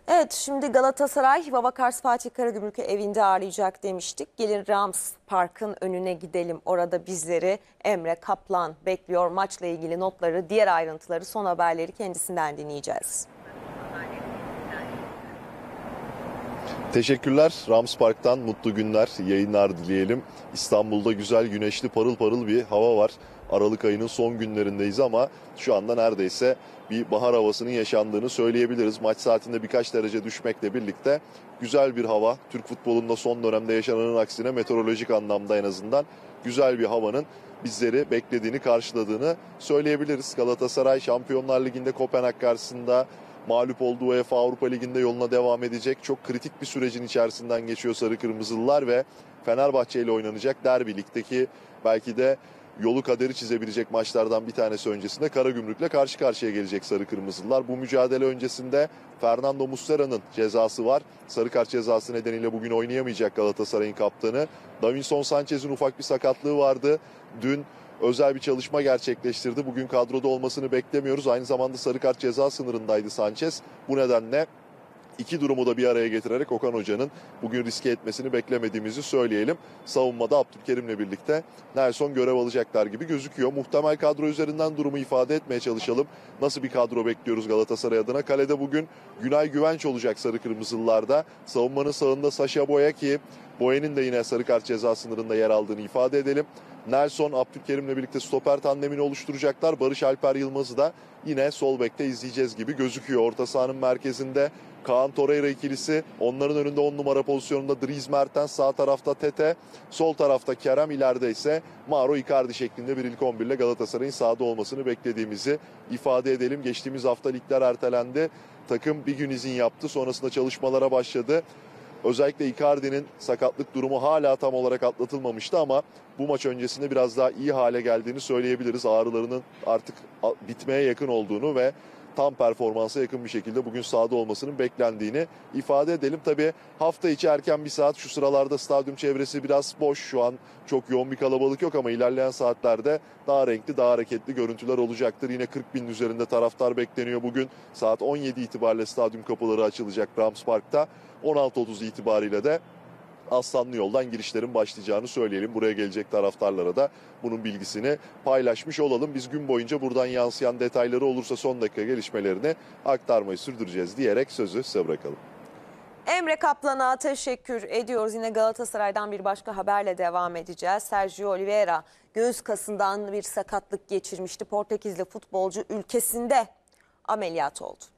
Evet, şimdi Galatasaray Vavakars Fatih Karagümrük'ü evinde ağırlayacak demiştik. Gelin Rams Park'ın önüne gidelim. Orada bizleri Emre Kaplan bekliyor. Maçla ilgili notları, diğer ayrıntıları, son haberleri kendisinden dinleyeceğiz. Teşekkürler. Rams Park'tan mutlu günler, yayınlar dileyelim. İstanbul'da güzel, güneşli, parıl parıl bir hava var. Aralık ayının son günlerindeyiz ama şu anda neredeyse bir bahar havasının yaşandığını söyleyebiliriz. Maç saatinde birkaç derece düşmekle birlikte güzel bir hava. Türk futbolunda son dönemde yaşananın aksine meteorolojik anlamda en azından güzel bir havanın bizleri beklediğini, karşıladığını söyleyebiliriz. Galatasaray Şampiyonlar Ligi'nde Kopenhag karşısında mağlup olduğu UEFA Avrupa Ligi'nde yoluna devam edecek. Çok kritik bir sürecin içerisinden geçiyor Sarı Kırmızılılar ve Fenerbahçe ile oynanacak derbi ligdeki belki de yolu kaderi çizebilecek maçlardan bir tanesi öncesinde Karagümrük'le karşı karşıya gelecek Sarı Kırmızılılar. Bu mücadele öncesinde Fernando Muslera'nın cezası var. Sarı kart cezası nedeniyle bugün oynayamayacak Galatasaray'ın kaptanı. Davinson Sanchez'in ufak bir sakatlığı vardı. Dün özel bir çalışma gerçekleştirdi. Bugün kadroda olmasını beklemiyoruz. Aynı zamanda sarı kart ceza sınırındaydı Sanchez. Bu nedenle İki durumu da bir araya getirerek Okan Hoca'nın bugün riske etmesini beklemediğimizi söyleyelim. Savunmada Abdülkerim'le birlikte Nelson görev alacaklar gibi gözüküyor. Muhtemel kadro üzerinden durumu ifade etmeye çalışalım. Nasıl bir kadro bekliyoruz Galatasaray adına? Kalede bugün Günay Güvenç olacak Sarı Kırmızılılarda. Savunmanın sağında Sacha Boya ki Boya'nın da yine sarı kart ceza sınırında yer aldığını ifade edelim. Nelson, Abdülkerim'le birlikte stoper tandemini oluşturacaklar. Barış Alper Yılmaz'ı da yine sol bekte izleyeceğiz gibi gözüküyor. Orta sahanın merkezinde Kaan Torreira ikilisi. Onların önünde 10 numara pozisyonunda Dries Mertens, sağ tarafta Tete, sol tarafta Kerem, ileride ise Mauro Icardi şeklinde bir ilk 11 ile Galatasaray'ın sahada olmasını beklediğimizi ifade edelim. Geçtiğimiz hafta ligler ertelendi. Takım bir gün izin yaptı. Sonrasında çalışmalara başladı. Özellikle Icardi'nin sakatlık durumu hala tam olarak atlatılmamıştı ama bu maç öncesinde biraz daha iyi hale geldiğini söyleyebiliriz. Ağrılarının artık bitmeye yakın olduğunu ve tam performansa yakın bir şekilde bugün sahada olmasının beklendiğini ifade edelim. Tabii hafta içi erken bir saat, şu sıralarda stadyum çevresi biraz boş. Şu an çok yoğun bir kalabalık yok ama ilerleyen saatlerde daha renkli, daha hareketli görüntüler olacaktır. Yine 40 binin üzerinde taraftar bekleniyor bugün. Saat 17 itibariyle stadyum kapıları açılacak Rams Park'ta. 16.30 itibariyle de Aslanlı Yol'dan girişlerin başlayacağını söyleyelim. Buraya gelecek taraftarlara da bunun bilgisini paylaşmış olalım. Biz gün boyunca buradan yansıyan detayları olursa son dakika gelişmelerini aktarmayı sürdüreceğiz diyerek sözü size bırakalım. Emre Kaplan'a teşekkür ediyoruz. Yine Galatasaray'dan bir başka haberle devam edeceğiz. Sergio Oliveira göğüs kasından bir sakatlık geçirmişti. Portekizli futbolcu ülkesinde ameliyat oldu.